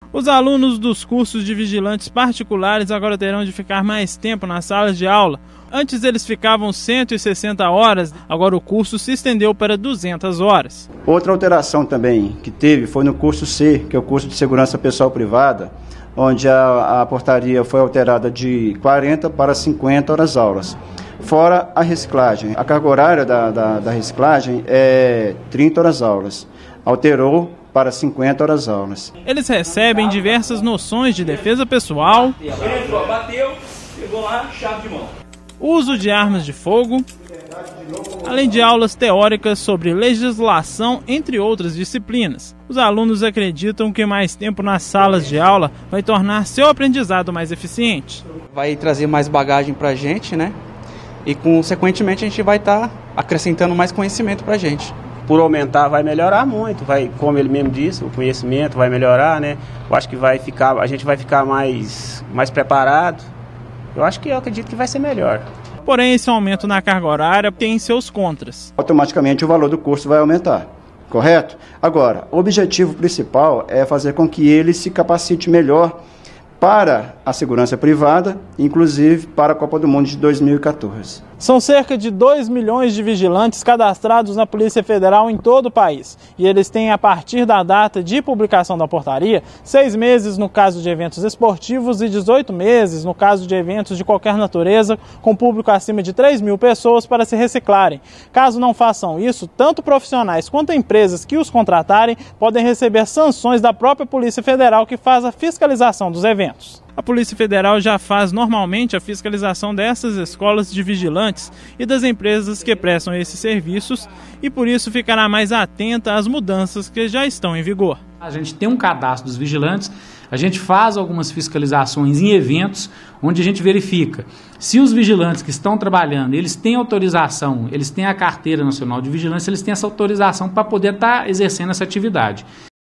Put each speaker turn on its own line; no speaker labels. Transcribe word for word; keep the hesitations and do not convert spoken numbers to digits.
Os alunos dos cursos de vigilantes particulares agora terão de ficar mais tempo nas salas de aula. Antes eles ficavam cento e sessenta horas, agora o curso se estendeu para duzentas horas.
Outra alteração também que teve foi no curso C, que é o curso de segurança pessoal privada, onde a, a portaria foi alterada de quarenta para cinquenta horas aulas. Fora a reciclagem. A carga horária da, da, da reciclagem é trinta horas aulas. Alterou para cinquenta horas aulas.
Eles recebem diversas noções de defesa pessoal,
bateu, pegou lá, chave de mão,
uso de armas de fogo, além de aulas teóricas sobre legislação, entre outras disciplinas. Os alunos acreditam que mais tempo nas salas de aula vai tornar seu aprendizado mais eficiente.
Vai trazer mais bagagem para a gente, né? E, consequentemente, a gente vai estar tá acrescentando mais conhecimento para a gente.
Por aumentar, vai melhorar muito, vai, como ele mesmo disse, o conhecimento vai melhorar, né? Eu acho que vai ficar, a gente vai ficar mais, mais preparado. Eu acho que eu acredito que vai ser melhor.
Porém, esse aumento na carga horária tem seus contras.
Automaticamente o valor do curso vai aumentar, correto? Agora, o objetivo principal é fazer com que ele se capacite melhor para a segurança privada, inclusive para a Copa do Mundo de dois mil e quatorze.
São cerca de dois milhões de vigilantes cadastrados na Polícia Federal em todo o país. E eles têm, a partir da data de publicação da portaria, seis meses no caso de eventos esportivos e dezoito meses no caso de eventos de qualquer natureza, com público acima de três mil pessoas para se reciclarem. Caso não façam isso, tanto profissionais quanto empresas que os contratarem podem receber sanções da própria Polícia Federal, que faz a fiscalização dos eventos. A Polícia Federal já faz normalmente a fiscalização dessas escolas de vigilantes e das empresas que prestam esses serviços e por isso ficará mais atenta às mudanças que já estão em vigor.
A gente tem um cadastro dos vigilantes, a gente faz algumas fiscalizações em eventos onde a gente verifica se os vigilantes que estão trabalhando, eles têm autorização, eles têm a carteira nacional de vigilância, eles têm essa autorização para poder estar exercendo essa atividade.